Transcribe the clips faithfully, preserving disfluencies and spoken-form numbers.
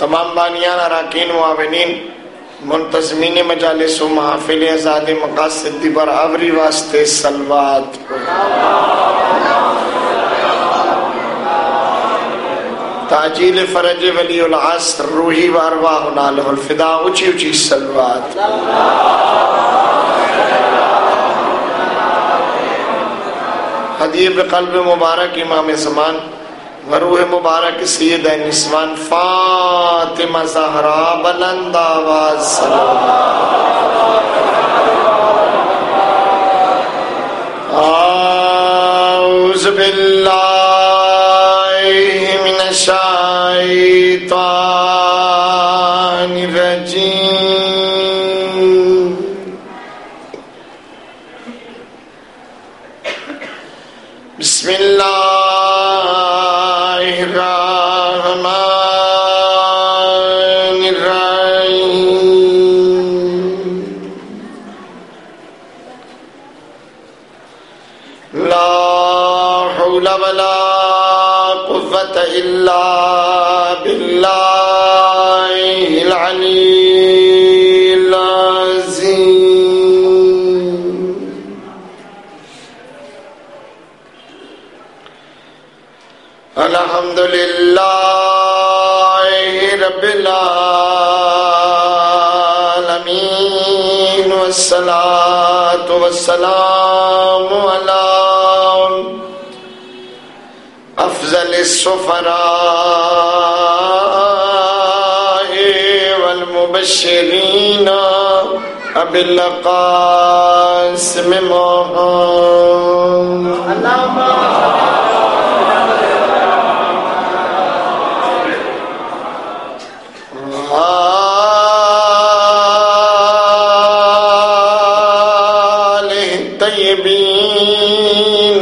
تمام بانیان، اراکین، معاونین، منتظمین مجالس و محافل آزاد مقاصد دی برابری واسطے صلوات تاجیل فرج ولی العصر روحی و ارواحنا لہ الفدا اچھی اچھی صلوات حدیب قلب مبارک امام زمان و روح مبارک سید نسوان فاطمہ زہرا بلند آواز صلوات اعوذ باللہ من الشیطان الرجیم بسم اللہ الرحمن الرحیم لا حول ولا قوة إلا بالله العلي العظيم الحمد لله رب العالمين والصلاة والسلام على افضل السفراء والمبشرین ابی القاسم محمد آلہ الطیبین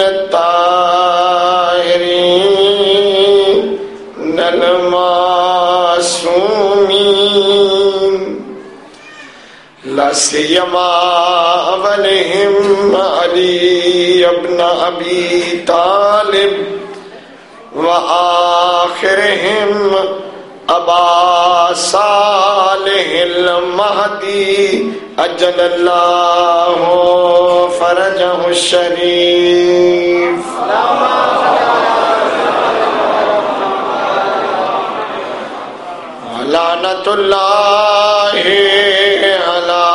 لا سیما ولہم علی ابن ابی طالب وآخرہم ابا صالح المہدی اجل اللہ فرجہ الشریف لعنت اللہ علی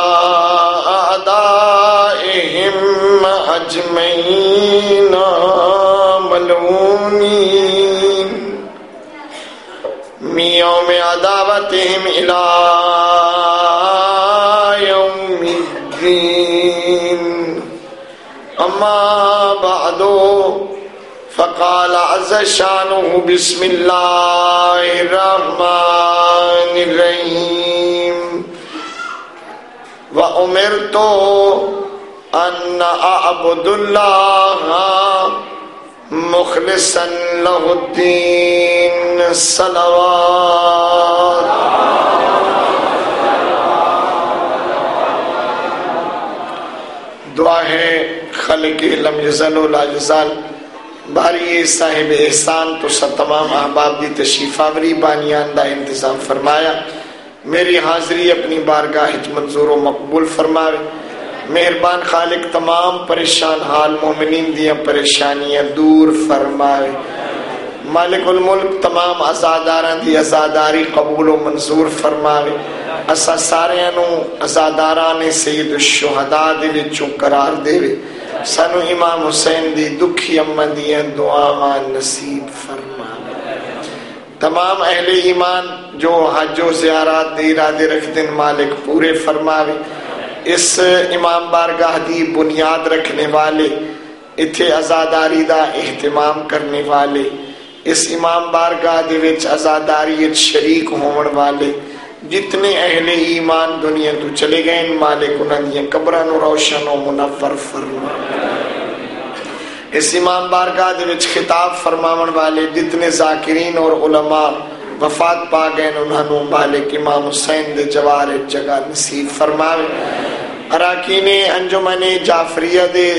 اعدائہم اجمعین ملعونین من یوم عداوتہم الی یوم الدین اما بعدو فقال عز شانہ بسم اللہ الرحمن الرحیم وَأُمِرْتُ أَنَّ أَعْبُدُ اللَّهَ مُخْلِصًا لَهُ الدِّينَ صلوات دعا ہے خلق لم یزل و لا یزال باری صاحب احسان تو سب تمام احباب دی تشریف آوری بانیان دا انتظام فرمایا میری حاضری اپنی بارگاہ منظور و مقبول فرماوے مہربان خالق تمام پریشان حال مومنین دیا پریشانیاں دور فرماوے مالک الملک تمام ازاداراں دی ازاداری قبول و منظور فرماوے اسا سارے انو ازاداران سید الشہداء دے وچوں قرار دے وے سانو امام حسین دی دکھی امن دیاں دعاواں نصیب فرماوے تمام اہل ایمان جو حج و زیارات دی ارادے رکھ دن مالک پورے فرماوے اس امام بارگاہ دی بنیاد رکھنے والے اتھے ازاداری دا اہتمام کرنے والے اس امام بارگاہ دے وچ ازاداریت شریک ہون والے جتنے اہل ایمان دنیا تو چلے گئے مالک انہاں دیاں قبراں نو روشن و منور فرما اس امام بارگاہ دے وچ خطاب فرماون والے جتنے ذاکرین اور علماء وفات پا گئے انہاں نو مالک امام حسین دے جوار جگہ نصیب فرماوے اراکین انجمن جعفریہ دے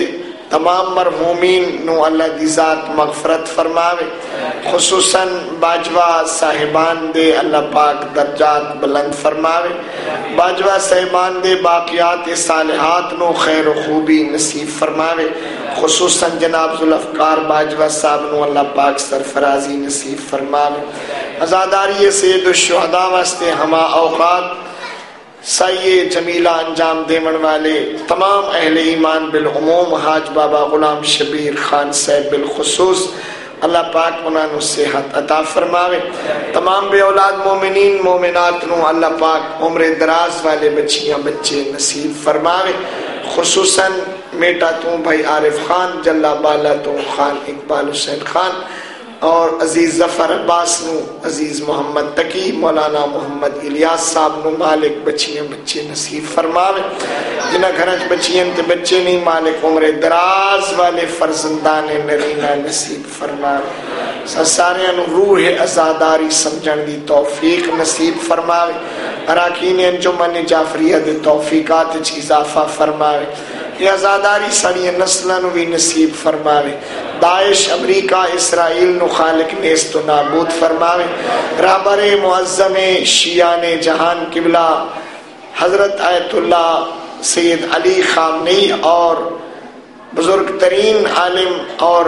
تمام مرحومین نو اللہ دی ذات مغفرت فرماوے، خصوصاً باجوہ صاحبان دے اللہ پاک درجات بلند فرماوے، باجوہ صاحبان دے باقیات صالحات نو خیر و خوبی نصیب فرماوے، خصوصاً جناب ذوالافقار باجوہ صاحب نو اللہ پاک سرفرازی نصیب فرماوے، عزاداری سید الشہداء واسطے ہما اوقات سائے جمیلہ انجام دیمن والے تمام اہل ایمان بالعموم حاج بابا غلام شبیر خان صاحب بالخصوص اللہ پاک انہاں نو صحت عطا فرماوے، تمام بے اولاد مومنین مومنات نو اللہ پاک عمر دراز والے بچیاں بچے نصیب فرماوے، خصوصاً میٹا تو بھائی عارف خان، جلا بالا تو خان اقبال حسین خان، اور عزیز ظفر عباس نو، عزیز محمد تقی، مولانا محمد الیاس صاحب نو مالک بچیاں بچے نصیب فرماوے، جنہ گھرچ بچیاں تے بچے نہیں مالک عمر دراز والے فرزندان نرینہ نصیب فرماوے، سارے نو روح عزاداری سمجھن دی توفیق نصیب فرماوے، اراکین انجمن جعفریہ دے توفیقات چ اضافہ فرماوے، یہ عزاداری ساری نسلوں نو بھی نصیب فرماوے، داعش امریکہ اسرائیل نو خالق نیست و نابود فرماوے، رہبر معظم شیعان جہان قبلہ حضرت آیت اللہ سید علی خامنئی اور بزرگ ترین عالم اور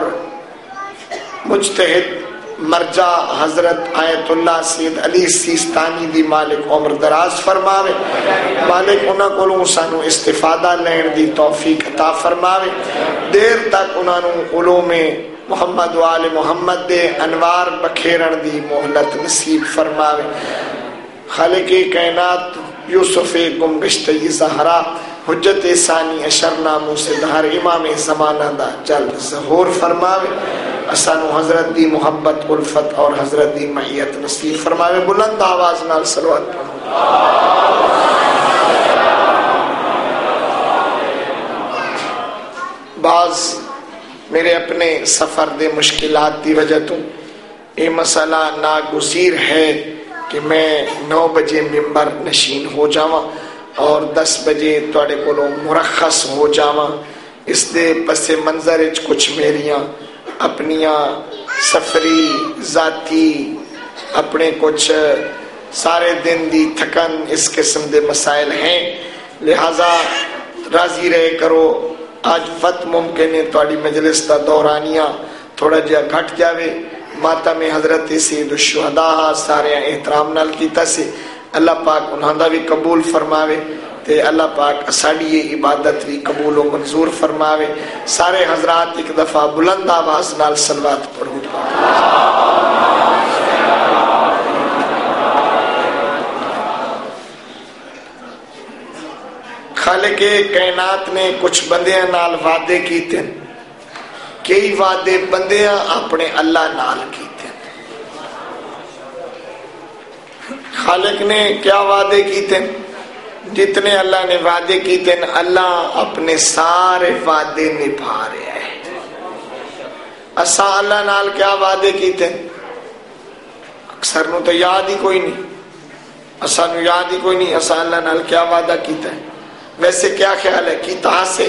مجتہد مرجع حضرت آیت اللہ سید علی سیستانی دی مالک عمر دراز فرماوے، مالک انہاں کولوں سانو استفادہ لین دی توفیق عطا فرماوے، دیر تک انہاں نو علوم محمد و آل محمد دے انوار بکھیرن دی مہلت نصیب فرماوے، خالق کائنات یوسف گمگشتہ زہرا حجت ثانی اشر ناموں سے دہر امام زمانہ دا جلد ظہور فرماوے، اسانو حضرت دی محبت الفت اور حضرت دی معیت نصیب فرماوے، بلند آواز نال صلوات پڑھو۔ بعض میرے اپنے سفر دے مشکلات دی وجہ تو یہ مسئلہ ناگزیر ہے کہ میں نو بجے ممبر نشین ہو جاواں اور دس بجے تواڈے کولوں مرخص ہو جاواں، اس دے پس منظر وچ کچھ میریاں اپنیاں سفری ذاتی اپنے کچھ سارے دن دی تھکن اس قسم دے مسائل ہیں، لہذا راضی رہے کرو، آج فت ممکن ہے تواڈی مجلس دا دورانیہ تھوڑا جہا گھٹ جاوے، ماتم حضرت سید الشہداء سارے احترام نال کیتا سے، اللہ پاک انہاں دا بھی قبول فرماوے تے اللہ پاک ساڈی یہ عبادت بھی قبول و منظور فرماوے، سارے حضرات ایک دفعہ بلند آواز نال صلوات پڑھو۔ خالق کائنات نے کچھ بندیاں نال وعدے کیتے، کئی وعدے بندیاں اپنے اللہ نال کیتے، خالق نے کیا وعدے کیتے؟ جتنے اللہ نے وعدے کیتے اللہ اپنے سارے وعدے نبھا رہے ہیں۔ اساں اللہ نال کیا وعدے کیتے؟ اکثر نو تو یاد ہی کوئی نہیں، اساں نو یاد ہی کوئی نہیں اساں اللہ نال کیا وعدہ کیتا ہے۔ ویسے کیا خیال ہے کیتا سے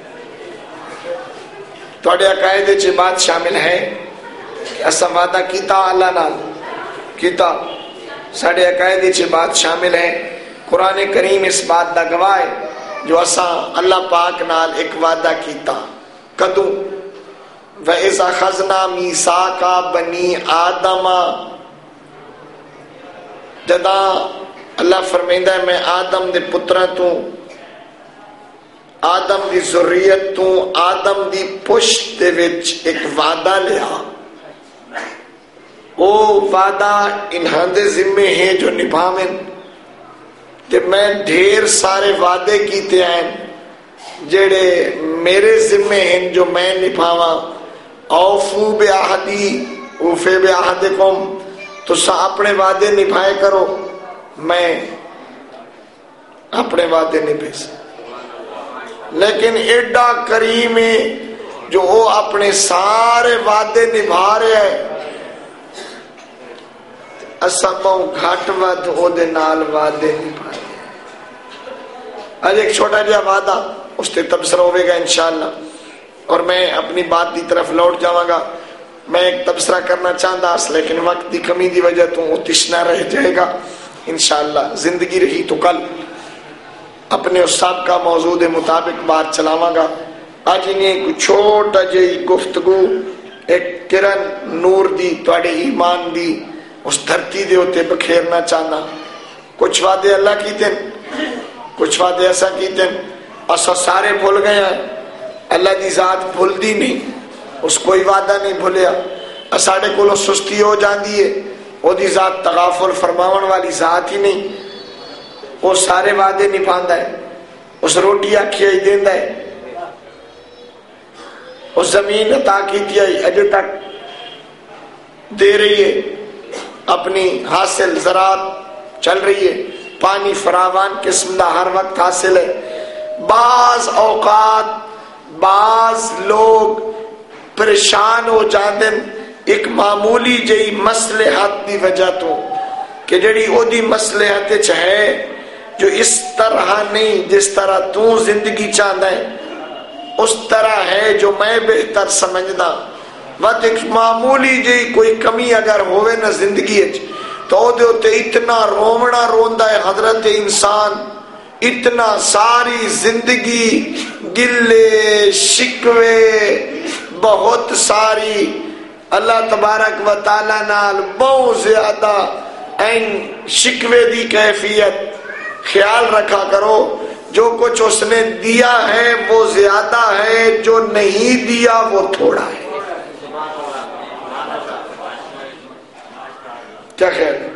تواڈے عقائد وچ بات شامل ہے کہ اساں وعدہ کیتا اللہ نال کیتا؟ ساڈے عقائد وچ بات شامل ہے، قرآن کریم اس بات دا گواہ ہے جو اساں اللہ پاک نال ایک وعدہ کیتا، کدوں؟ وَإِذْ أَخَذْنَا مِيثَاقَ بَنِي آدَمَ، جداں اللہ فرمیندہ ہے میں آدم دے پتراں تو، آدم دی ذریت تو، آدم دی پشت دے وچ ایک وعدہ لیا، او وعدہ انہاں دے ذمے ہیں جو نبھاویں، تے میں ڈھیر سارے وعدے کیتے ہیں جڑے میرے ذمے ہیں جو میں نبھاواں، اوفو بعہدی اوفے بعہدکم، تساں اپنے وعدے نبھائے کرو، میں اپنے وعدے نبھے سکتا، لیکن ایڈا کریم ہے جو وہ اپنے سارے وعدے نبھا رہے ہیں، اساں بہوں گھٹ ود او دے نال وعدے نبھا رہے ہیں۔ آج ایک چھوٹا جہا وعدہ اس تے تبصرہ ہوئے گا انشاءاللہ۔ اور میں اپنی بات دی طرف لوٹ جاواں گا. میں ایک تبصرہ کرنا چاہتا لیکن وقت دی کمی دی وجہ تو وہ تشنا رہ جائے گا. انشاءاللہ زندگی رہی تو کل اپنے استاد کا موضوع دے مطابق بات چلاواں گا. آج انہیں کوئی چھوٹا جہی گفتگو ایک کرن نور دی تواڈے ایمان دی اس دھرتی دے ہوتے بکھیرنا چاہنا. کچھ وعدے اللہ کیتے ہیں، کچھ وعدے ایسا کیتے ہیں اسا سارے بھول گئے ہیں. اللہ دی ذات بھول دی نہیں، اس کوئی وعدہ نہیں بھولیا. ساڑے کولو سستی ہو جاندی ہے، وہ دی ذات تغافل فرماون والی ذات ہی نہیں. وہ سارے وعدے نبھاندا ہے، اس روٹی آکھی ہی دیندا ہے، اس زمین عطا کیتی ہے اجے تک دے رہی ہے، اپنی حاصل زراعت چل رہی ہے، پانی فراوان قسم دا ہر وقت حاصل ہے. بعض اوقات بعض لوگ پریشان ہو جاندے ایک معمولی جئی مصلحت دی وجہ تو کہ جڑی او دی مصلحت وچ ہے جو اس طرح نہیں جس طرح تو زندگی چاہتا ہے، اس طرح ہے جو میں بہتر سمجھنا. وقت ایک معمولی جی کوئی کمی اگر ہوئے نا زندگی تو دے ہوتے اتنا رومنا روندا ہے حضرت انسان، اتنا ساری زندگی گلے شکوے بہت ساری اللہ تبارک و تعالی نال بہت زیادہ این شکوے دی کیفیت. خیال رکھا کرو جو کچھ اس نے دیا ہے وہ زیادہ ہے، جو نہیں دیا وہ تھوڑا ہے. کیا خیال ہے؟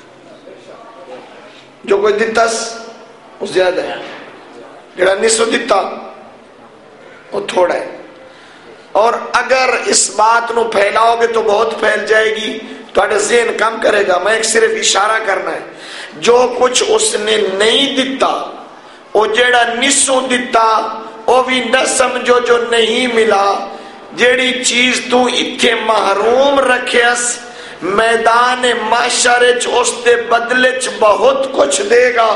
جو کوئی دیتا وہ زیادہ ہے، جڑا نصف دیتا وہ تھوڑا ہے. اور اگر اس بات نو پھیلاؤ گے تو بہت پھیل جائے گی، تھوڑے ذہن کم کرے گا. میں ایک صرف اشارہ کرنا ہے، جو کچھ اس نے نہیں دیتا وہ جیڑا نسو دیتا وہ بھی نہ سمجھو جو نہیں ملا. جیڑی چیز تو اتھے محروم رکھیس میدان معاشر چ اس دے بدلے چ بہت کچھ دے گا.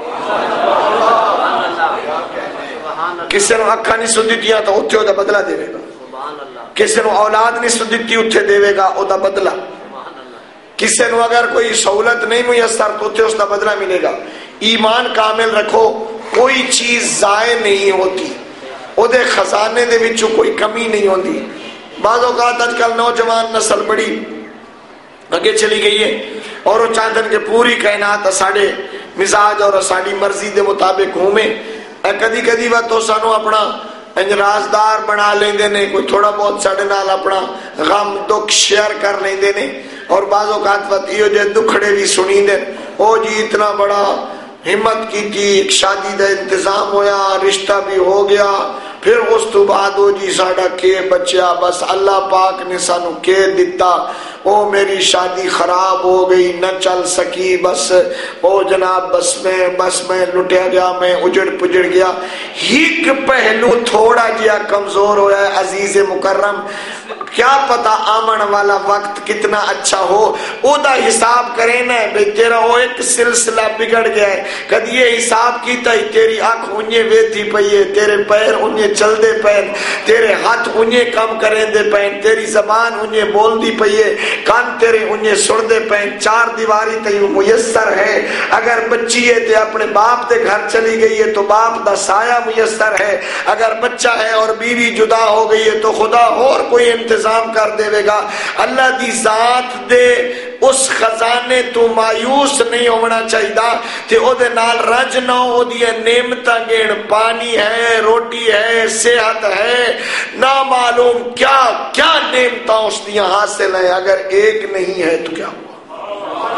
کسی نو اکھا نہیں سو دیتیاں تو اتھے وہ دا بدلہ دے گا، کسی نو اولاد نہیں سو دیتی اتھے دے گا وہ دا بدلہ، کسی نو اگر کوئی سہولت نہیں میسر تو اتھے اس دا بدلہ ملے گا. ایمان کامل رکھو، کوئی چیز ضائع نہیں ہوتی، او دے خزانے دے وچوں کوئی کمی نہیں ہوتی. بعض اوقات آج کل نوجوان نسل بڑی آگے چلی گئی ہے اور وہ چاہتے ہیں کہ پوری کائنات ساڑے مزاج اور ساڑی مرضی دے مطابق گھومے. کدی کدی وہ تو سانو اپنا رازدار بنا لیندے نے، کوئی تھوڑا بہت ساڑے نال اپنا غم دکھ شیئر کر لیندے نے. اور بعض اوقات وقت یہ جو دکھڑے بھی سنی دے، او جی اتنا بڑا ہمت کی تھی، ایک شادی دا انتظام ہویا، رشتہ بھی ہو گیا، پھر اس تو بعد او جی ساڑا کے بچیا، بس اللہ پاک نے سانو کے دیتا، او میری شادی خراب ہو گئی نہ چل سکی، بس او جناب بس میں بس میں لٹیا گیا، میں اجڑ پجڑ گیا. ایک پہلو تھوڑا جیا کمزور ہویا ہے عزیز مکرم، کیا پتا آمن والا وقت کتنا اچھا ہو. او دا حساب کریں نا بے تیرا وہ ایک سلسلہ بگڑ گیا ہے. کدی یہ حساب کیتا ہی تیری آنکھ انہیں ویتی پئی ہے، تیرے پیر انہیں چل دے پین، تیرے ہاتھ انہیں کم کریں دے پین، تیری زبان انہیں بول دی پئی ہے، کان تیرے انہیں سڑ دے پین، چار دیواری تیوں میسر ہے. اگر بچی ہے تے اپنے باپ دے گھر چلی گئی ہے تو باپ دا سایہ میسر ہے. اگر بچہ ہے اور بیوی جدا ہو گئی ہے تو خدا اور کوئی انتظام کر دے گا. اللہ دی ذات دے اس خزانے تو مایوس نہیں ہونا چاہیے تے او دے نال رج نہ ہو دی نعمتاں گین، پانی ہے، روٹی ہے، صحت ہے، نہ معلوم کیا کیا نعمتاں اس دیاں حاصل ہیں. اگر ایک نہیں ہے تو کیا ہوا؟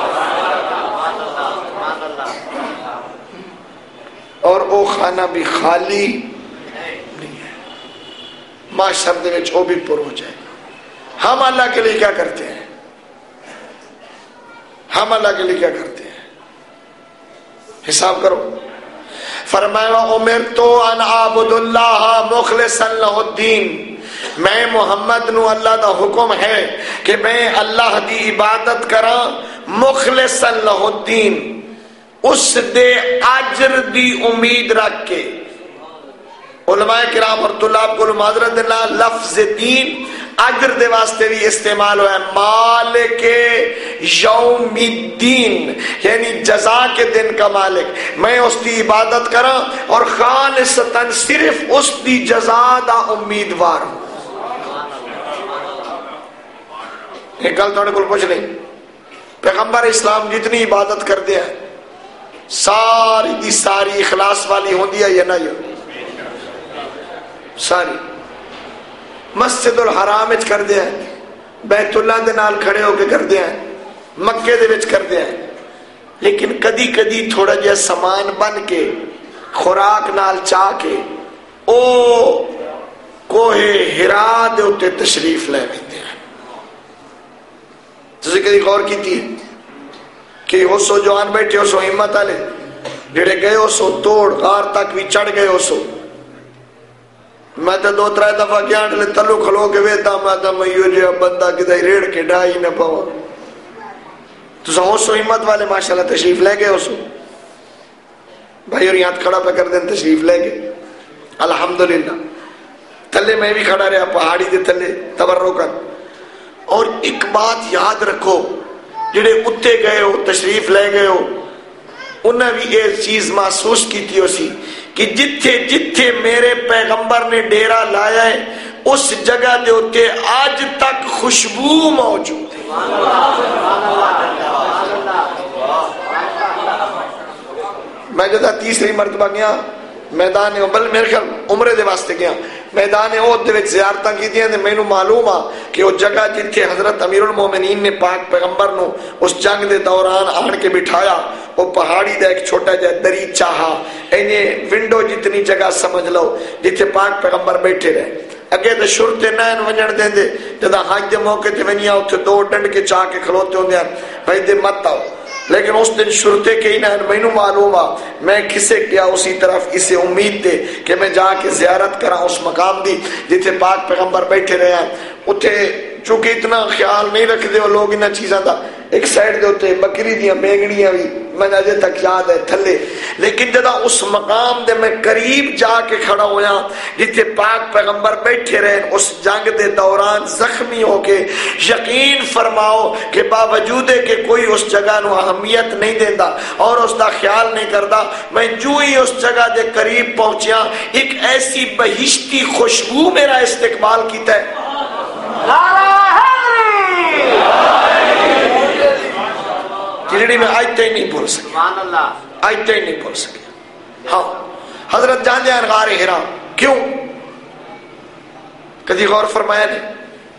اور او خانہ بھی خالی نہیں ہے، معاشر دے وچ او بھی پر ہو جائے. ہم اللہ کے لیے کیا کرتے ہیں؟ ہم اللہ کے لیے کیا کرتے ہیں؟ حساب کرو. فرمایا امرتو ان اعبد اللہ مخلصا لہ الدین، میں محمد نو اللہ دا حکم ہے کہ میں اللہ دی عبادت کراں مخلصا لہ الدین، اس دے اجر دی امید رکھ کے. علماء کرام اور طلاب کو معذرت دینا، لفظ دین اجر دے واسطے بھی استعمال ہوا ہے، مالک یوم الدین یعنی جزا کے دن کا مالک، میں اس دی عبادت کراں اور خالصتاً صرف اس دی جزا دا امیدوار ہوں۔ ایک گل تھوڑے کو پوچھ لیں، پیغمبر اسلام جتنی عبادت کرتے ہیں ساری دی ساری اخلاص والی ہوندی ہے یا نہ؟ ساری مسجد الحرام وچ کردے ہیں، بیت اللہ دے نال کھڑے ہو کے کردے ہیں، مکے دے وچ کردے ہیں، لیکن کدی کدی تھوڑا جہا سامان بن کے خوراک نال چاہ کے او کوہ ہرا دے اتے تشریف لے لیندے ہیں۔ تسی کدی غور کیتی ہے کہ ہو سو جوان بیٹھے ہو سو ہمت والے جڑے گئے ہو سو توڑ غار تک بھی چڑھ گئے ہو سو، میں تو دو ترائے دفعہ گیا ڈلے تلو کھلو کے ویتا میں تو میو جی بندہ کدھائی ریڑ کے ڈائی نہ پاؤ، تو سو سو ہمت والے ماشاءاللہ تشریف لے گئے ہو سو بھائی، اور یہاں کھڑا پہ کر دیں تشریف لے گئے الحمدللہ۔ تلے میں بھی کھڑا رہا پہاڑی دے تلے تبرکن۔ اور ایک بات یاد رکھو، جڑے اتے گئے ہو تشریف لے گئے ہو انہیں بھی یہ چیز محسوس کی تھی اسی کہ جتھے جتھے میرے پیغمبر نے ڈیرا لایا ہے اس جگہ دے اتے آج تک خوشبو موجود ہے۔ میں جدہ تیسری مرتبہ گیا میدان بل میرے خیال عمرے دے واسطے گیا میدان احد دے وچ زیارتاں کیتیاں تے مینوں معلوم آ کہ وہ جگہ جتھے حضرت امیر المومنین نے پاک پیغمبر نو اس جنگ دے دوران آن کے بٹھایا وہ پہاڑی دا ایک چھوٹا جا دریچہ ہا انہیں ونڈو جتنی جگہ سمجھ لو جتھے پاک پیغمبر بیٹھے رہے، اگے تے شرطے نین ونجن دیں دے جدا حج دے موقع تے ونیا اتھے دو ڈنڈ کے چاہ کے کھلوتے ہوندے ہیں بھائی دے مت آؤ، لیکن اس دن شرطے کے ہی نہ مینو معلوم آ میں کسے کیا اسی طرف اسے امید دے کہ میں جا کے زیارت کرا اس مقام دی جتھے پاک پیغمبر بیٹھے رہے ہیں۔ اتھے چونکہ اتنا خیال نہیں رکھتے ہو لوگ انہاں چیزاں دا، ایک سائڈ دے ہوتے بکری دیاں بینگڑیاں بھی میں اجے تک یاد ہے تھلے، لیکن جدا اس مقام دے میں قریب جا کے کھڑا ہویا جتھے پاک پیغمبر بیٹھے رہے اس جنگ دے دوران زخمی ہو کے، یقین فرماؤ کہ باوجود ہے کہ کوئی اس جگہ نو اہمیت نہیں دیندا اور اس دا خیال نہیں کردا، میں جو ہی اس جگہ دے قریب پہنچیا ایک ایسی بہشتی خوشبو میرا استقبال کیتا ہے جڑی میں آج تک نہیں بھول سکی، آج تک نہیں بھول سکی۔ ہاں حضرت جاندے ہیں غار ہرا، کیوں؟ کدی غور فرمایا نہیں؟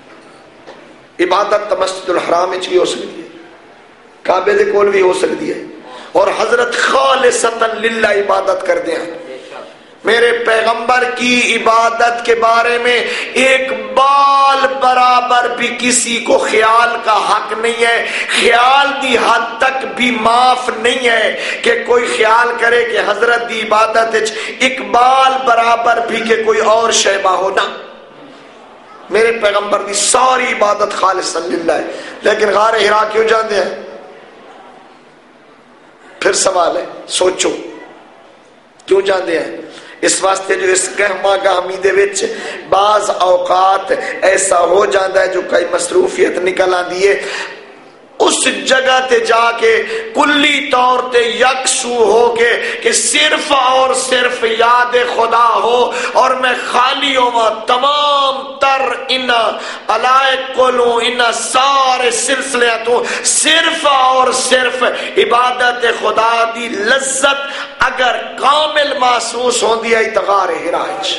عبادت مسجد الحرام وچ بھی ہو سکتی ہے، کعبے دے کول بھی ہو سکتی ہے، اور حضرت خالصتاً للہ عبادت کر دیں۔ میرے پیغمبر کی عبادت کے بارے میں ایک بال برابر بھی کسی کو خیال کا حق نہیں ہے، خیال دی حد تک بھی معاف نہیں ہے کہ کوئی خیال کرے کہ حضرت دی عبادت ایک بال برابر بھی کہ کوئی اور شیبہ ہونا۔ میرے پیغمبر دی ساری عبادت خالص للہ ہے، لیکن غار ہرا کیوں جاندے ہیں؟ پھر سوال ہے، سوچو کیوں جاندے ہیں؟ اس واسطے جو اس گہما گہمی دے وچ بعض اوقات ایسا ہو جاندہ ہے جو کئی مصروفیت نکل آندی ہے، اس جگہ تے جا کے کلی طور تے یکسو ہو کے کہ صرف اور صرف یاد خدا ہو اور میں خالی ہوں تمام تر انہ علائق کولوں انہ سارے سلسلے تو صرف اور صرف عبادت خدا دی لذت اگر کامل محسوس ہوں دی ہے اتغار ہراج۔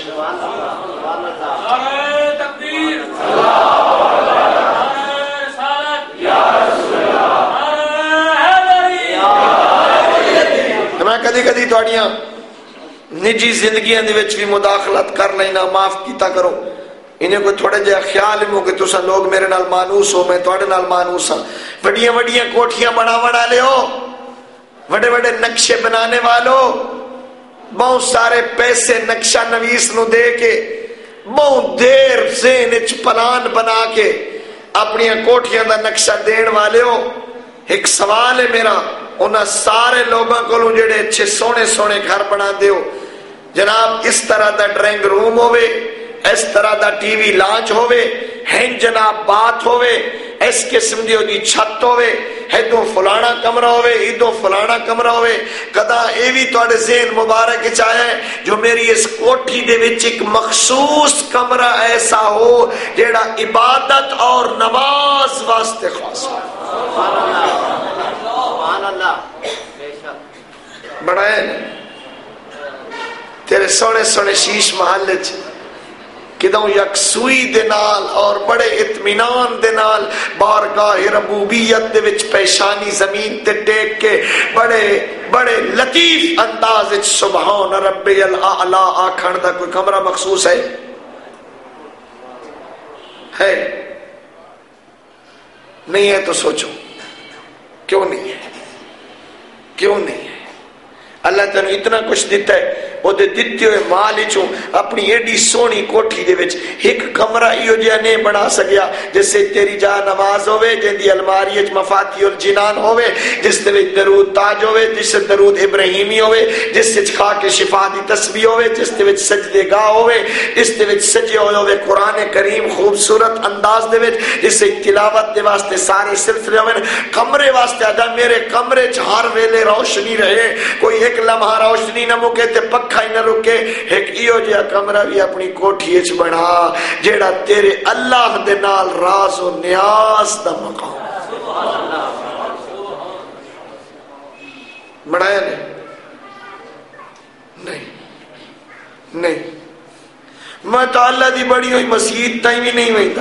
میں کدی کدی تھوڑیاں نجی زندگیاں دے وچ بھی مداخلت کر لینا، معاف کیتا کرو، انہیں کوئی تھوڑے جہا خیال ہو کہ تسا لوگ میرے نال مانوس ہو، میں تھوڑے نال مانوس ہاں۔ بڑیاں بڑیاں کوٹھیاں بنا بنا لے ہو، بڑے بڑے نقشے بنانے والوں، بہت سارے پیسے نقشہ نویس نو دے کے بہت دیر ذہن وچ پلان بنا کے اپنی کوٹھیاں دا نقشہ دین والے ہو۔ ایک سوال ہے میرا انہاں سارے لوگوں کو جڑے اچھے سونے سونے گھر بنا دے ہو، جناب اس طرح دا ڈرائنگ روم ہوئے، اس طرح دا ٹی وی لانچ ہوئے، ہیں جناب بات ہوئے، اس قسم دی دی چھت ہوئے، ایدوں فلانا کمرہ ہوئے، ایدوں فلانا کمرہ ہوئے. کدا اے بھی تواڈے ذہن مبارک وچ آیا ہے جو میری اس کوٹھی دے وچ ایک مخصوص کمرہ ایسا ہو جیڑا عبادت اور نماز واسطے خاص ہو. سبحان اللہ سبحان اللہ. بے شک بڑا ہے تیرے سونے سونے شیش محل وچ کدوں یکسوئی دے نال اور بڑے اطمینان دے نال بارگاہ ربوبیت دے وچ پیشانی زمین تے ٹیک کے بڑے بڑے لطیف انداز وچ سبحان ربی الاعلی آکھن دا کوئی کمرہ مخصوص ہے؟ ہے نہیں ہے تو سوچو کیوں نہیں ہے؟ کیوں نہیں ہے؟ اللہ تعالیٰ اتنا کچھ دیتا ہے، وہ دے دیتے ہوئے مال چوں اپنی ایڈی سونی کوٹھی دے وچ ایک کمرہ ایو جہا نہیں بنا سکیا جس سے تیری جا نماز ہوئے، جن دی الماری وچ مفاتیح الجنان ہوئے، جس دے وچ درود تاج ہوئے، جس سے درود ابراہیمی ہوئے، جس سے خاک شفا دی تسبیح ہوئے، جس دے وچ سجدے گاہ ہوئے، جس دے وچ سجے ہوئے ہوئے قرآن کریم خوبصورت انداز دے وچ، جس سے تلاوت دے واسطے سارے سلسلے ہوئے. کمرے واسطے آدھا میرے کمرے چ ہر ویلے روشنی رہے، کوئی ایک لمحہ روشنی نہ مکے تے پکھا ہی نہ رکے. ایک ایو جہا کمرہ بھی اپنی کوٹھی وچ بنا جیڑا تیرے اللہ دے نال راز و نیاز دا مقام بنایا نہیں نہیں نہیں. میں تو اللہ دی بڑی ہوئی مسجد تائیں بھی نہیں ویندا.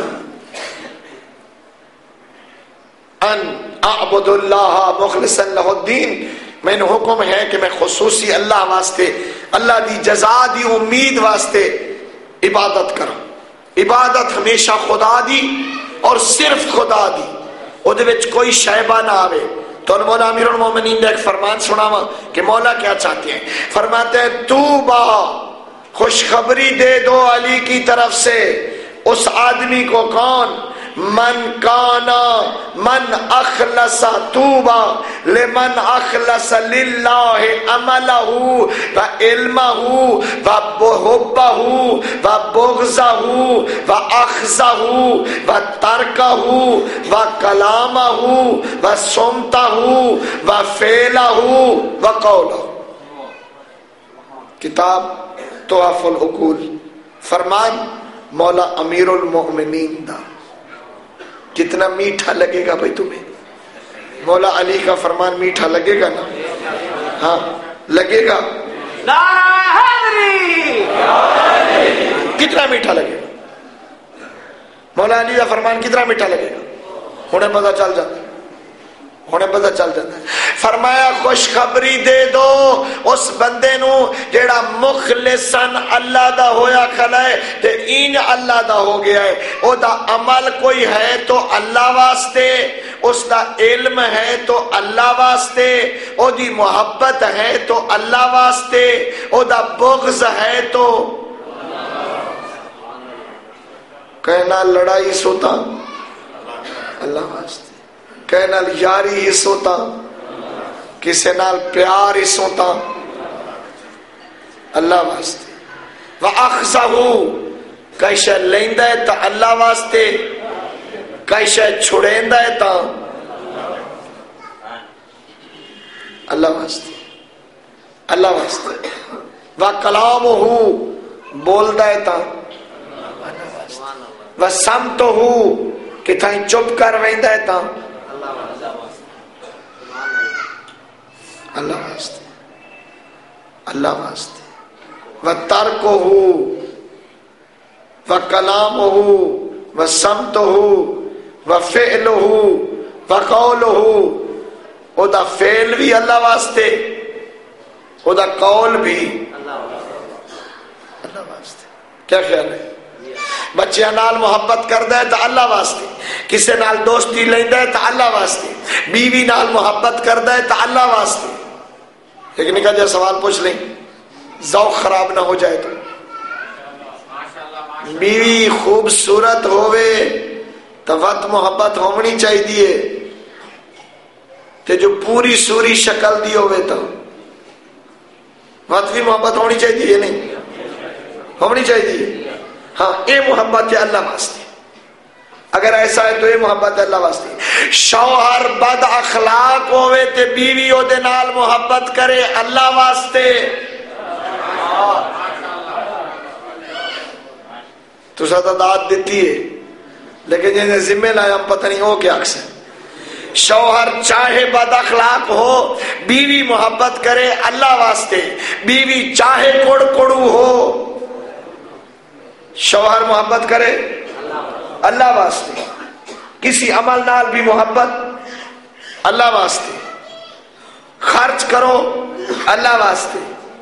ان اعبد اللہ مخلصا لہ الدین، میں نے حکم ہے کہ میں خصوصی اللہ واسطے، اللہ دی جزا دی امید واسطے عبادت کروں. عبادت ہمیشہ خدا دی اور صرف خدا دی، او دے وچ کوئی شائبہ نہ آوے. تو مولا امیر المومنین نے ایک فرمان سناوا کہ مولا کیا چاہتے ہیں. فرماتے ہیں توبہ، خوشخبری دے دو علی کی طرف سے اس آدمی کو. کون؟ من کانا من اخلص توبہ لمن اخلص للہ عملہ و علمہ و حبہ و بغضہ و اخذہ و ترکہ و کلامہ و سمتہ و فعلہ و قولہ. کتاب تحف العقول، فرمان مولا امیر المؤمنین دا. کتنا میٹھا لگے گا بھائی تمہیں؟ مولا علی کا فرمان میٹھا لگے گا نا؟ ہاں لگے گا. کتنا میٹھا لگے گا؟ مولا علی کا فرمان کتنا میٹھا لگے گا؟ انہیں پتہ چل جاتا ہے، انہیں پتہ چل جاتا ہے. فرمایا خوشخبری دے دو اس بندے نو جیڑا مخلصاً اللہ دا ہویا کھلا ہے تے این اللہ دا ہو گیا ہے. او دا عمل کوئی ہے تو اللہ واسطے، اس دا علم ہے تو اللہ واسطے، او دی محبت ہے تو اللہ واسطے، او دا بغض ہے تو کہنا لڑائی سوتا اللہ واسطے، کہنا یاری ہی سوتا، کسے نال پیار ہی سوتا اللہ واسطے. وَأَخْذَهُ کئی شے لیندہ ہے تا اللہ واسطے، کئی شے چھڑیندہ ہے تا اللہ واسطے اللہ واسطے. وَكَلَامُهُ بولدہ ہے تا اللہ واسطے. وَسَمْتُهُ کتھائیں چپ کر ویندہ ہے تا اللہ واسطے اللہ واسطے. وَتَرْكُهُ وَكَلَامُهُ وَسَمْتُهُ وَفِعْلُهُ وَقَوْلُهُ، او دا فعل بھی اللہ واسطے، او دا قول بھی اللہ واسطے. کیا خیال ہے؟ بچے نال محبت کردہ ہے تو اللہ واسطے، کسے نال دوستی لیندہ ہے تو اللہ واسطے، بیوی نال محبت کردہ ہے تو اللہ واسطے. ایک نکا جا سوال پوچھ لیں، ذوق خراب نہ ہو جائے تو. بیوی خوبصورت ہوئے تو وقت محبت ہونی چاہیے، تے جو پوری سوری شکل دی ہوئے تو وقت بھی محبت ہونی چاہیے نہیں ہونی چاہیے. ہاں یہ محبت ہے اللہ واسطے. اگر ایسا ہے تو یہ محبت اللہ واسطے. شوہر بد اخلاق ہوئے تے بیوی او دے نال محبت کرے اللہ واسطے. تو ساتھ داد دیتی ہے لیکن جنہیں ذمہ لائے ہم پتہ نہیں ہو کیا اکثر. شوہر چاہے بد اخلاق ہو بیوی محبت کرے اللہ واسطے. بیوی چاہے کڑ کڑو ہو شوہر محبت کرے اللہ واسطے. کسی عمل نال بھی محبت اللہ واسطے. خرچ کرو اللہ واسطے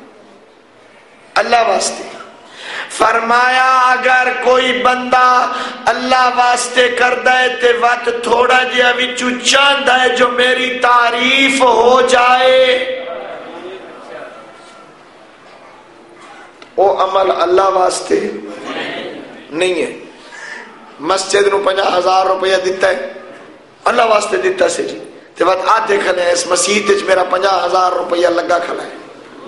اللہ واسطے. فرمایا اگر کوئی بندہ اللہ واسطے کردا ہے تے وقت تھوڑا جہا وچوں چاہندا ہے جو میری تعریف ہو جائے او عمل اللہ واسطے نہیں ہے. مسجد نو پنجا ہزار روپیہ دیتا ہے اللہ واسطے دیتا سے جی تے وقت آدھے کھلے ہیں اس مسجد وچ میرا پنجا ہزار روپیہ لگا کھلا ہے.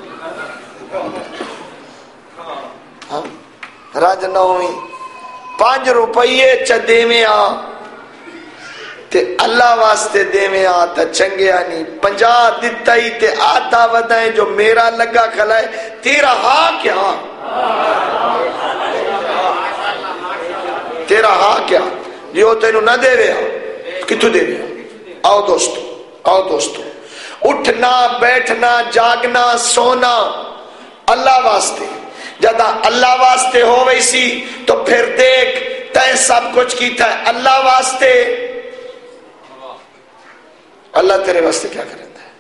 رج نویں پانچ روپیے چ دیویں آ تے اللہ واسطے دیویں آ تے چنگیا نہیں. پنجا دتا ہی تے آدھا ودائیں جو میرا لگا کھلا ہے تیرا ہاں کیا تیرا ہاں کیا جو تینو نہ دے رہا کتوں دے رہا. آؤ دوستو آؤ دوستو اٹھنا بیٹھنا جاگنا سونا اللہ واسطے. جدا اللہ واسطے ہو وی سی تو پھر دیکھ تین سب کچھ کیتا ہے اللہ واسطے. اللہ تیرے واسطے کیا کرتا ہے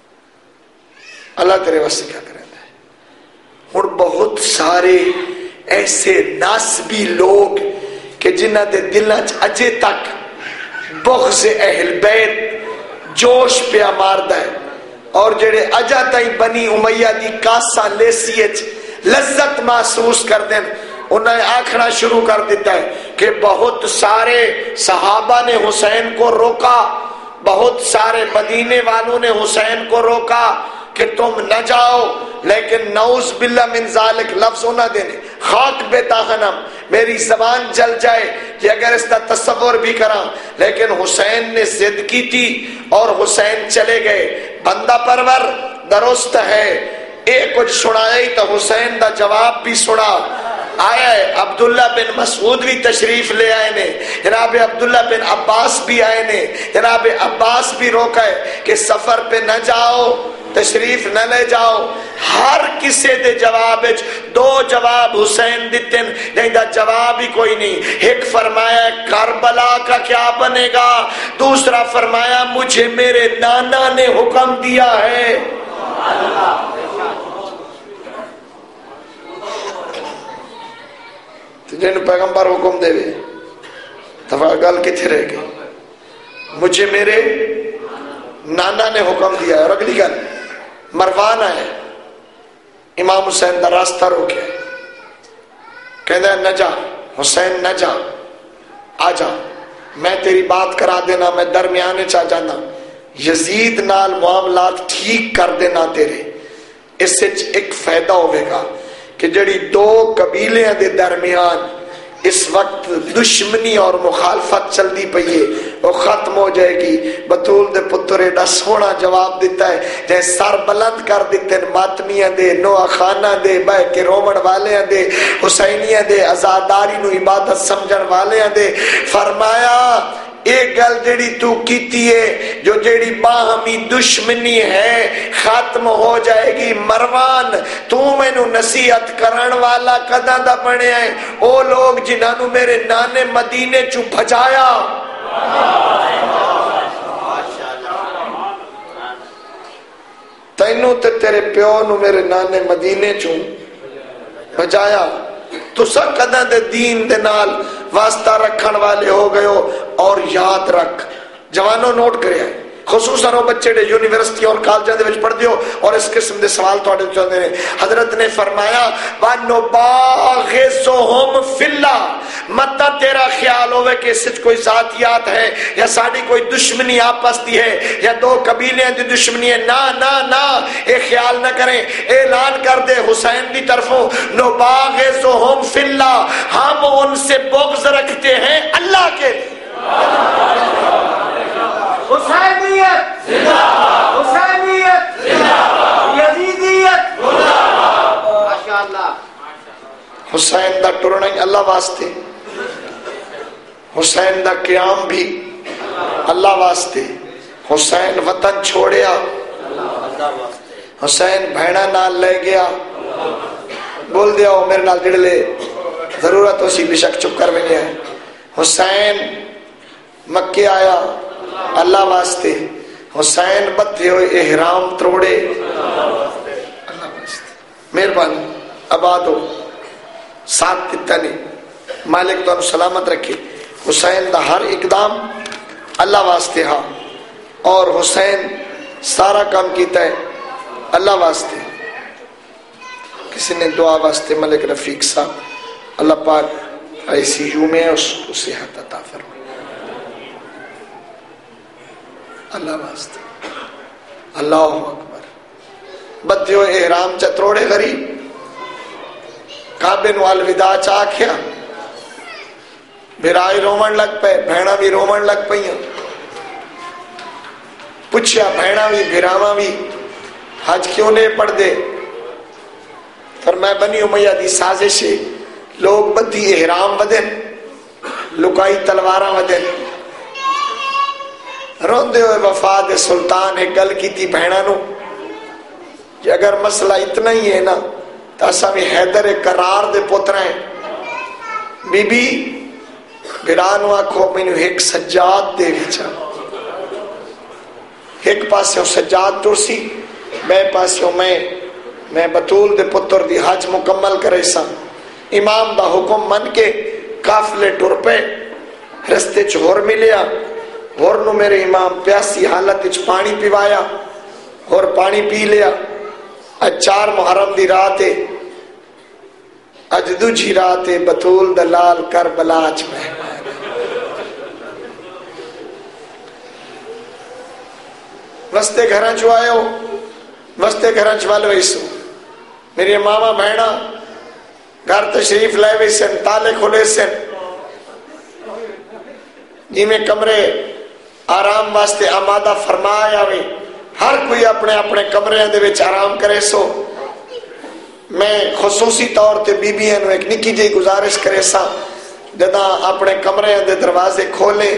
اللہ تیرے واسطے کیا کرتا ہے. اور بہت سارے ایسے ناسبی لوگ کہ جنہ دے دلوں چ اجے تک بغض اہل بیت جوش پیا ماردا ہے اور جڑے اجا تائیں بنی امیہ دی کاسا لیسی اچ لذت محسوس کر دیں انہوں نے آکھنا شروع کر دیتا ہے کہ بہت سارے صحابہ نے حسین کو روکا بہت سارے مدینے والوں نے حسین کو روکا کہ تم نہ جاؤ لیکن نعوذ باللہ من ذالک لفظ نہ دینے خاک بے داہنم میری زبان جل جائے کہ اگر اس کا تصور بھی کرا لیکن حسین نے ضد کی تھی اور حسین چلے گئے. بندہ پرور درست ہے ایک کچھ سنایا ہی تو حسین دا جواب بھی سنا آیا ہے. عبداللہ بن مسعود بھی تشریف لے آئے نے جناب عبداللہ بن عباس بھی آئے نے جناب عباس بھی روکا ہے کہ سفر پہ نہ جاؤ تشریف نہ لے جاؤ. ہر کسے دے جواب دو جواب حسین دیتے نہیں دا جواب ہی کوئی نہیں. ایک فرمایا کربلا کا کیا بنے گا دوسرا فرمایا مجھے میرے نانا نے حکم دیا ہے. جن پیغمبر حکم دے وے تو گل کتنے رہ گئی مجھے میرے نانا نے حکم دیا ہے. اور اگلی گل مروان ہے امام حسین دا راستہ روکے کہتا ہے نہ جا حسین نہ جا آ جا میں تیری بات کرا دینا میں درمیانے چاہ جانا یزید نال معاملات ٹھیک کر دینا تیرے. اس سے ایک فائدہ ہوئے گا کہ جڑی دو قبیلے دے درمیان اس وقت دشمنی اور مخالفت چل دی پئی ہے وہ ختم ہو جائے گی. بطول دے پتر ایڈا سونا جواب دیتا ہے جائے سر بلند کر دیتے ہیں ماتمیاں دے نوح خانہ دے بہ کے رومن والیاں دے حسینیاں دے ازاداری نو عبادت سمجھن والیاں دے. فرمایا ایک گل جڑی تو کیتی ہے جو جڑی باہمی دشمنی ہے ختم ہو جائے گی. مروان تو میں نو نصیحت کرن والا کداں دا بنے ہیں او لوگ جنہاں نو میرے نانے مدینے چوں بھجایا تینوں تے تیرے پیو نو میرے نانے مدینے چوں بھجایا تو سب کداں دے دین دے نال واسطہ رکھن والے ہو گئے ہو. اور یاد رکھ جوانوں نوٹ کرے خصوصاً وہ بچے نے یونیورسٹی اور کالجوں دے وچ پڑھ دیو اور اس قسم دے سوال تواڈے چاہندے نے. حضرت نے فرمایا وَنُبَاغِضُهُمْ فِي اللَّهِ, مت تیرا خیال ہوئے کہ اس وچ کوئی ذاتیات ہے یا ساری کوئی دشمنی آپس دی ہے یا دو قبیلے دی دشمنی ہے. نا نا نا اے خیال نہ کریں, اعلان کر دے حسین دی طرفوں نُبَاغِضُهُمْ فِي اللَّهِ, ہم ان سے بغض رکھتے ہیں اللہ کے لیے. حسینیت زندہ باد, حسینیت زندہ باد, یزیدیت زندہ باد. ماشاءاللہ. حسین دا ٹرنا ہی اللہ واسطے, حسین دا قیام بھی اللہ واسطے, حسین وطن چھوڑیا حسین بھیڑا نال لے گیا. بول دیا ہو میرے نال جڑ لے ضرورت اسی بشک چپ کر میں ہے. حسین مکے آیا اللہ واسطے, حسین بدھے ہوئے احرام تروڑے اللہ واسطے. مہربانی آباد ہو, ساتھ دیتا نہیں, مالک تو سلامت رکھے. حسین دا ہر اقدام اللہ واسطے ہاں, اور حسین سارا کام کیتا ہے اللہ واسطے. کسی نے دعا واسطے ملک رفیق صاحب اللہ پاک آئی سی یو میں اس کو صحت عطا فرمائے اللہ واسطے. اللہ اکبر. بدیو احرام چتروڑے غریب کعبے نو الوداع چاکھیا, بھرائی رومن لگ پے, بھیڑا بھی رومن لگ پئیاں. پوچھیا بھیڑا بھی بھراواں بھی حج کیوں نہیں پڑھ دے؟ فرمایا بنی امیہ دی سازش ہے, لوگ بدھی احرام ودن لکائی تلواراں ودن. روندے ہوئے وفاد سلطان ایک گل کی تھی بہنا نو کہ اگر مسئلہ اتنا ہی ہے نا تو اسا بھی حیدر قرار دے پتر ہیں. بی بی بھرانو آکھو مینو ایک سجاد دے وچا, ایک پاسے سجاد ترسی میں پاسے میں میں بطول دے پتر دی حج مکمل کرے سا. امام دا حکم من کے قافلے ٹر پے, رستے چہور ملیا, اور نو میرے امام پیاسی حالت اچ پانی پیوایا اور پانی پی لیا. اج چار محرم دی رات ہے, اج دوجی رات ہے, بطول دلال کربلا اچ مہمان. وستے گھراں چو آئے ہو, وستے گھراں چوالو ایسو میری ماما بہنا گھر تشریف لائے ہوئے سن, تالے کھلے سن, جی میں کمرے آرام واسطے آمادہ فرمایا ہوئے, ہر کوئی اپنے اپنے کمرے دے وچ آرام کرے سو. میں خصوصی طور تے بی بی نو ایک نکی جی گزارش کرے سا جدا اپنے کمرے دے دروازے کھولے,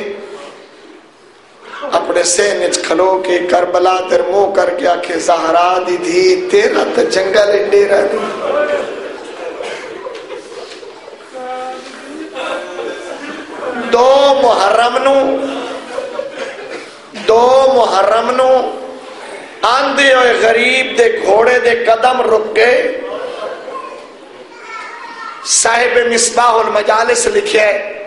اپنے سین وچ کھلو کے کربلا در منہ کر کے آکھے زہرا دی دھی تیرا تے جنگل ڈیرا دی. دو محرم نو دو محرم نو آندے ہوئے غریب دے گھوڑے دے قدم رک گئے. صاحب مصباح المجالس لکھے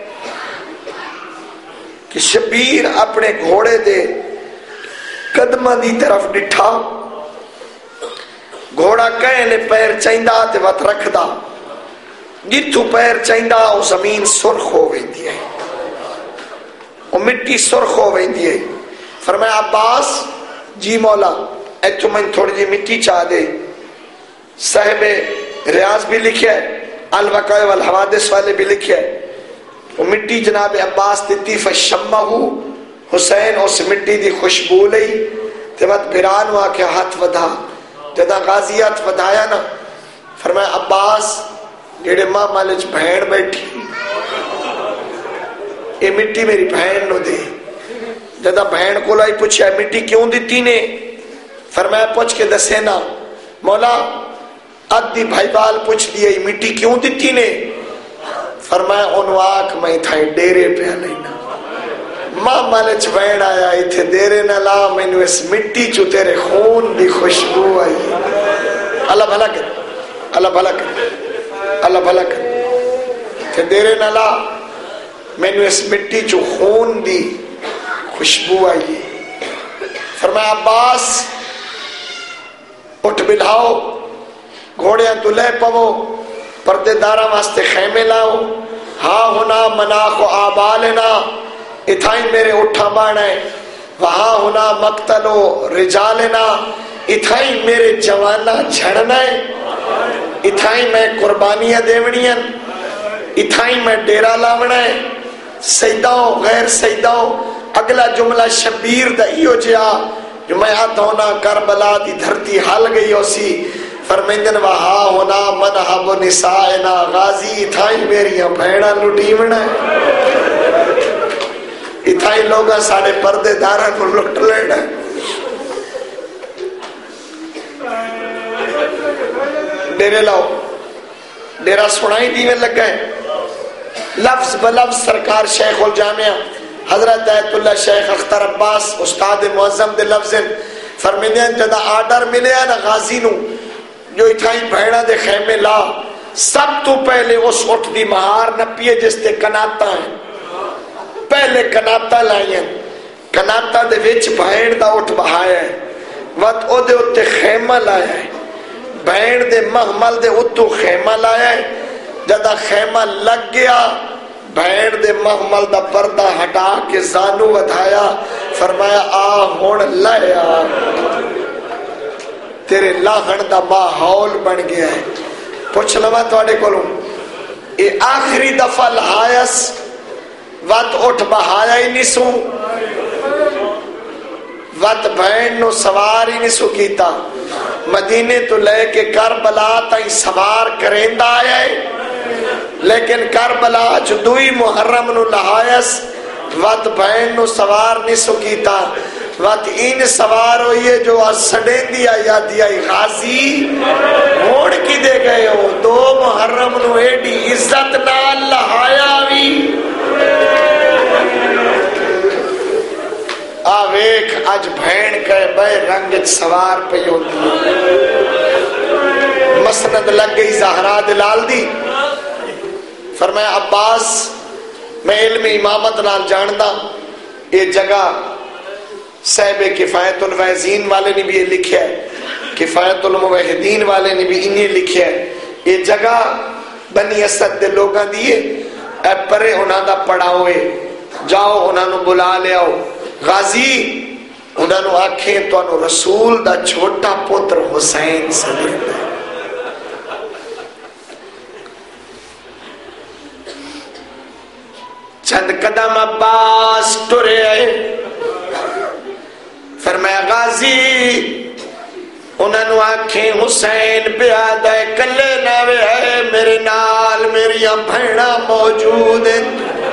کہ شبیر اپنے گھوڑے دے قدمہ دی طرف ڈٹھا, گھوڑا کہنے پیر چاہندہ تے وط رکھ دا, جتو پیر چاہندہ او زمین سرخ ہو گئی ہے, او مٹی سرخ ہو گئی ہے. فرمایا عباس جی مولا ایتو میں تھوڑی جی مٹی چاہ دے. صاحب ریاض بھی لکھے, الوقائع والحوادث والے بھی لکھے, وہ مٹی جناب عباس دیتی فشمہو, حسین اس مٹی دی خوشبو لئی تے وقت بھران ہوا کہ ہاتھ ودھا. جدا غازی ہاتھ ودھایا نا, فرمایا عباس جیڑے ماں مالج بھین بیٹھی یہ مٹی میری بہن نو دے. جدا بہن کو لائی پوچھا مٹی کیوں دیتی نے؟ فرمایا پوچھ کے دسے نا مولا. ادھی بھائی بال پوچھ دیا مٹی کیوں دیتی نے؟ فرمایا انو آکھ میں تھائی ڈیرے پہ لینا, ماں مالچ بہن آیا ایتھے دیرے نہ لا, میں نو اس مٹی چو تیرے خون دی خوشبو آئی. اللہ بھلا کر, اللہ بھلا کر, اللہ بھلا کر. ایتھے دیرے نہ لا, میں نو اس مٹی چو خون دی خوشبو آئی. فرمایا عباس اٹھ بلاؤ، گھوڑیاں تو لے پو، پردے دارہ واسطے خیمے لاؤ، ہاں ہونا مناخ و آبالنا، اتھائی میرے اٹھا بانے، وہاں ہونا مقتل و رجالنا، اتھائی میرے جوانا جھڑنا، اتھائی میں قربانیاں دیونیاں، اتھائی میں ڈیرا لاونا ہے، سیداؤ غیر سیداؤ۔ اگلا جملہ شبیر دا ایو جیا جو میں آدھونا کربلا دی دھرتی حال گئی ہو سی، فرمیندن وہا ہونا منحب و نسائنا غازی، اتھائی میریاں بھیڑا لٹیونا ہے، اتھائی لوگا ساڑے پردے دارہ کو لٹ لینا ہے۔ ڈیرے لاؤ، ڈیرہ سنائی دیویں لگ گئے، لفظ بلفظ سرکار شیخ الجامعہ حضرت ایت اللہ شیخ اختر عباس استاد معظم دے لفظ فرمیندے جدا آرڈر ملے نا غازی نو جو اتھائی بھیڑا دے خیمے لا، سب تو پہلے اس اٹھ دی مہار نپیے جس تے کناتا ہے، پہلے کناتا لائیں، کناتا دے وچ بھیڑ دا اٹھ بہایا ہے، وقت او دے اتے خیمہ لایا ہے، بھیڑ دے محمل دے اتو خیمہ لایا ہے، جدا خیمہ لگ گیا، بھیڑ دے محمل دا پردہ ہٹا کے زانو ودھایا، فرمایا آ ہون لایا، تیرے لاغن دا ماحول بن گیا ہے۔ پوچھ لما توڑے کولوں اے آخری دفعہ لہایس وقت اٹھ بہایا ہی نہیں سو، وقت بھیڑ نو سوار ہی نہیں سو کیتا، مدینے تو لے کے کربلا تائیں سوار کریندہ آیا ہے، لیکن کربلا جدوئی محرم نو لہایس وقت بھین نو سوار نہیں سو کیتا، وقت این سوار ہوئیے جو سڑیں دیا یا دیا غازی موڑ کی دے گئے ہو، دو محرم نو ایڈی عزت نال لہایا بھی آویک آج بھین کہے بے رنگ سوار پہ ہوتی مسند لگ گئی زہرا دلال دی، فرمایا عباس میں علم امامت نال جاندہ، یہ جگہ صاحب کفایت الفیضین والے نے بھی یہ لکھیا ہے، کفایت الموحدین والے نے بھی انہیں لکھیا ہے، یہ جگہ بنی اسد دے لوگاں دیئے، اے پرے انہاں دا پڑھاؤئے، جاؤ انہاں نو بلا لے آؤ، غازی انہاں نو آکھیں تو انہوں رسول دا چھوٹا پتر حسین صدیق ہے، چند قدم عباس ٹرے آئے، فرمایا غازی انہوں نے آنکھیں حسین بیاد ہے، کلے ناوے ہے میرے نال میریاں بھیڑا موجود ہیں،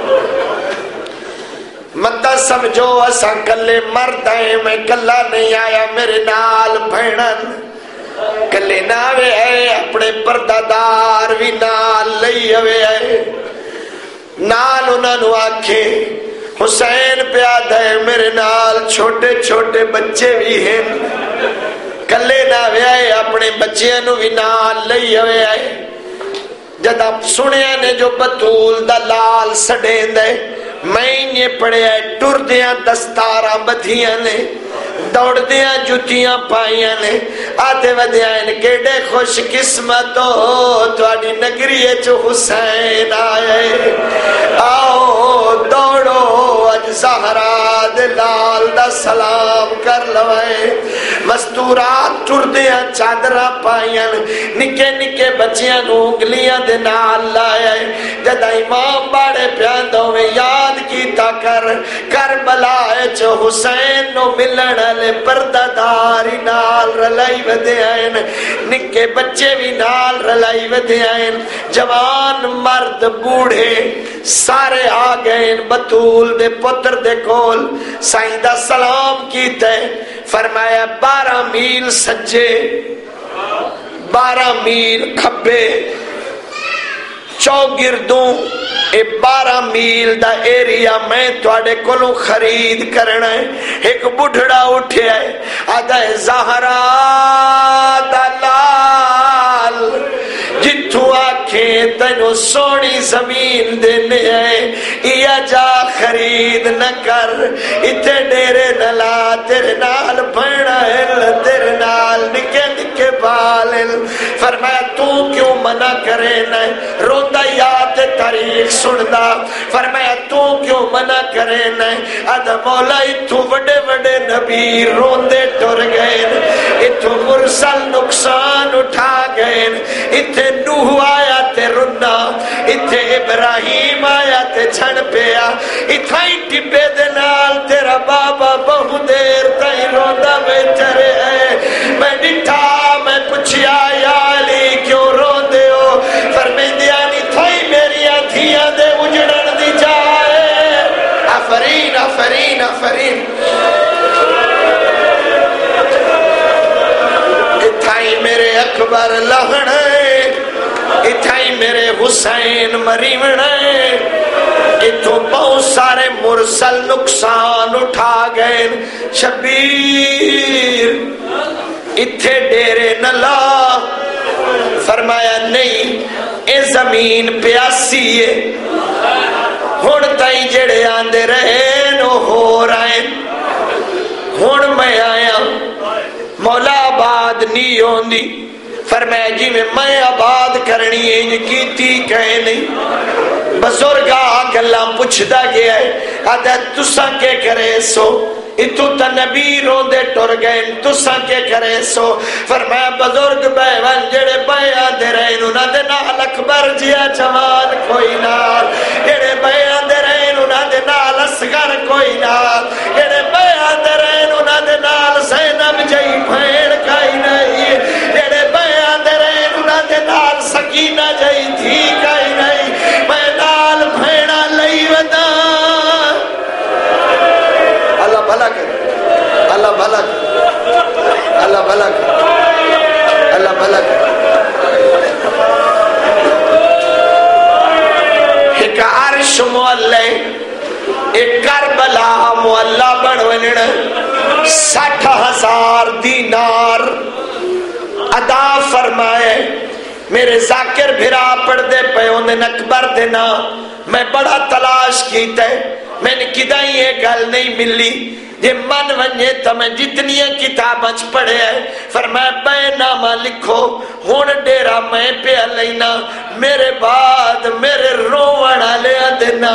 مدہ سمجھو اساں کلے مرد ہیں، میں کلہ نہیں آیا میرے نال بھیڑا کلے ناوے ہے، اپنے پردادار بھی نال لئی ہوئے ہے، نال انہوں نے آنکھیں حسین پیاد ہے میرے نال چھوٹے چھوٹے بچے بھی ہیں، کلے نہ آئے اپنے بچیاں نو بھی نال لئی ہوئے آئے، جد آپ سنیا نے جو بطول دا لال سڑیں دے میں یہ پڑے آئے، ٹر دیاں دستاراں بدھیاں نے، دوڑ دیاں جتیاں پائیاں نے، آتے ودیاں ان کیڑے خوش قسمت ہو توڑی نگریے چو حسین آئے، آؤ دوڑو اج زہرا دلال دا سلام کر لوائے، مستورات ٹر دیاں چادرہ پائیاں، نکے نکے بچیاں نونگلیاں دے نال لائے، جدہ امام باڑے پیاندوں میں یاد کیتا کر کربلا چو حسین نو ملن لے پردہ داری نال رلائی ودے آئین، نکے بچے بھی نال رلائی ودے آئین، جوان مرد بوڑھے سارے آگئے بطول دے پتر دے کول، سائندہ سلام کیتے، فرمایا بارہ میل سجے بارہ میل کھبے چوگردوں اے بارہ میل دا ایریا میں توڑے کلوں خرید کرنا ہے، ایک بڑھڑا اٹھے ہے آدھا زہرا دلال جتھو آکھیں تینو تینوں سونی زمین دینے ہیں یا جا خرید نہ کر اتھے ڈیرے نہ لا تیرے نال بھیڑا ہے تیرے نال نکے نکے بال فرمایا تو کیوں منع کرے نہ روندہ یاد تاریخ سندا فرمایا تو کیوں منع کرے نہ آدھا مولا اتھو وڈے وڈے نبی روندے ٹر گئے اتھو مرسل نقصان اٹھا گئے اتھے نوح آیا تے رنا اتھے ابراہیم آیا تے چھن پیا اتھائی ٹبے دنال تیرا بابا بہو دیر تائی روندہ بیٹھے رہے میں ڈٹھا میں پوچھیا یا علی کیوں روندے ہو فرمیندیانی تھائی میری آدھیاں دے اجڑن دی جائے آفرین آفرین آفرین اتھائی میرے اکبر لہنے اتھائی میرے حسین مریونے اتھو بہت سارے مرسل نقصان اٹھا گئے شبیر اتھے ڈیرے نہ لا فرمایا نہیں اے زمین پیاسی ہے ہن تائی جڑے آندے رہے نو ہو رہے ہن میں آیا مولا آباد نہیں ہوندی فرمایا جی میں میں آباد کرنی ہے یہ کیتی کہے نہیں بزرگا گلا پوچھدا گیا ہے آدھا تسا کے کرے سو اتو تا نبی رو دے ٹر گئے تسا کے کرے سو فرمایا بزرگ بیوان جڑے بیان دے رہے انہاں دے نال اکبر جیا جوان کوئی نال جڑے بیان دے رہے انہاں دے نال اصغر کوئی نال جڑے بیان دے رہے انہاں دے نال زینب جئی بھیڑ کائی نہیں جڑے بیان دے رہے انہاں دے نال سکینہ جئی تھی کائی نہیں میں نال بھیڑا لئی ودا اللہ بھلا کر اللہ بھلا کر اللہ بھلا کر اللہ بھلا کر ایک عرش معلّے ایک کربلا معلّہ بڑھونن سٹھ ہزار دینار ادا فرمائے میرے ذاکر بھرا پڑھ دے پیوندن اکبر دینا میں بڑا تلاش کیتا ہے میں نے کدائی یہ گل نہیں ملی یہ من ونجے تا میں جتنی کتابیں پڑھے ہیں فرمایا بے نامہ لکھو ہون ڈیرا میں پہ علینا میرے بعد میرے روڑا لیا دینا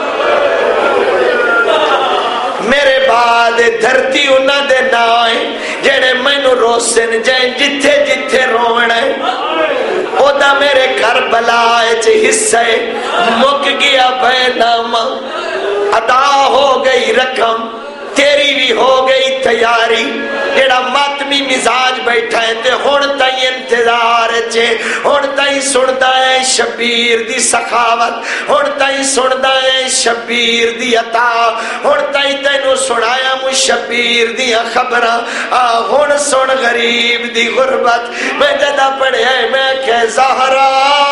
میرے بعد دھرتی انہاں دے نائیں جڑے مینو روسن جائیں جتھے جتھے روڑے او دا میرے کربلا اچھ حصہ مک گیا بے نامہ ادا ہو گئی رقم تیری بھی ہو گئی تیاری جڑا ماتمی مزاج بیٹھا ہے تے ہون تائی انتظار چھے ہون تائی سندا ہے شبیر دی سخاوت ہون تائی سندا ہے شبیر دی عطا ہون تائی تینو سنایا مو شبیر دی خبراں ہون سن غریب دی غربت میں جدا پڑھے ہے میں کہ زہرا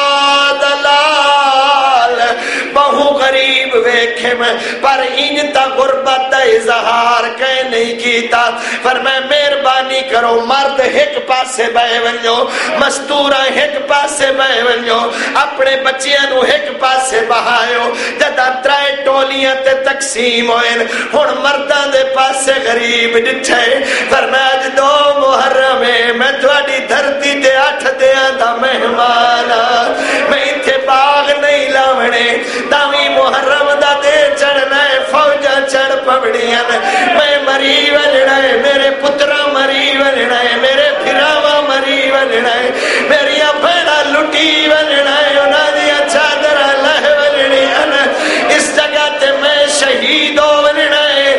دلال بہو غریب ویکھے میں پر انتا غربت دا اظہار کہے نہیں کیتا پر میں مہربانی کرو مرد ایک پاسے بے ونجو مستورہ ایک پاسے بے ونجو اپنے بچیاں نو ایک پاسے بہایو جدا ترائے ٹولیاں تے تقسیم ہوئن ہن مردان دے پاسے غریب ڈٹھے پر میں اج دو محرم میں تواڈی دھرتی تے اٹھ دیاں دا مہمانا میں ایتھے باغ نہیں لاونے داوی محرم دا دے چڑھنا ہے فوجہ چڑھ پوڑیاں میں مری ونجنا ہے میرے پترہ مری ونجنا ہے میرے پھراوہ مری ونجنا ہے میری اپنا لٹی ونجنا ہے انہاں دیا چادرہ لہ ونجنی ہے اس جگہ تے میں شہید ہو ونجنا ہے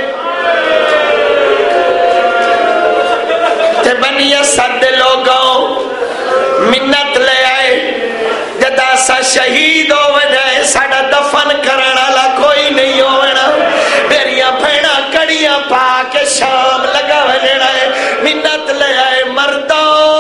تے بنی اسد لوگوں منت لے آئے جدا سا شہید ہو ونجائے ساڑا دفن کرنا لا کوئی نہیں ہونا میریاں بھیڑا کڑیاں پا کے شام لگا ونجنا ہے منت لے آئے مردوں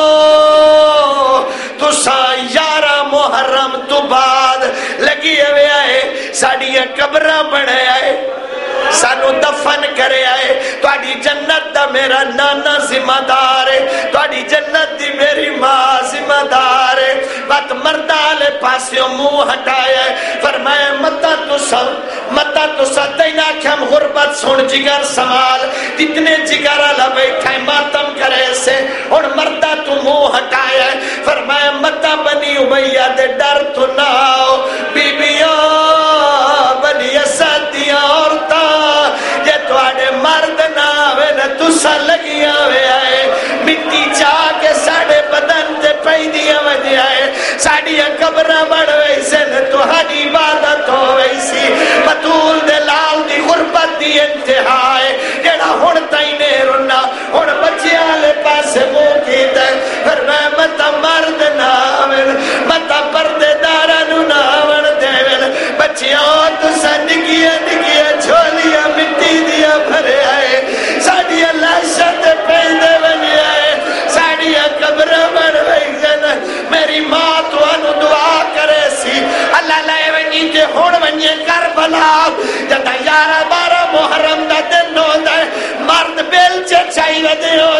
تو سا یارہ محرم تو بعد لگی ہوئے آئے ساڑیاں قبرہ بڑھے آئے سانو دفن کرے آئے تواڈی جنت دا میرا نانا ذمہ دار ہے تواڈی جنت دی میری ماں ذمہ دار ہے بات مردہ لے پاسیوں منہ ہٹایا ہے فرمایا متا تو سب متا تو ستینا کھم غربت سن جگر سمال جتنے جگرہ لبیٹھائے ماتم کرے سے اور مردہ تو منہ ہٹایا ہے فرمایا متا بنی امیہ دے ڈر تو نہ آؤ بی بیاں بنی اسدیاں عورتاں یہ تو آڑے مرد نہ آوے نہ تسا لگی آوے آئے مٹی چاہ کے ساڑے بدن تے پیدیاں وجہ آئے ساڑیاں قبرہ بڑھ ویسے نہ تو ہری عبادت ہو ویسی بطول دے لال دی غربت دی انتہائے جڑا ہون تائنے رنا ہون بچیاں لے پاسے مو کی دے پھر میں متا مرد ناول متا پردے دارا نو ناول دیول بچیاں تو سنگیا نگیا چھولیا مٹی دیا بھرے آئے ساڑیا لاشت پیدے بنی آئے ساڑیا قبر بڑھ ویسن میری ماں تو انو دعا کرے سی اللہ لائے ونی کے ہون ونی کربلا جتا یارہ بارہ محرم دا دن ہو دے مرد بیل چچائی ودے ہو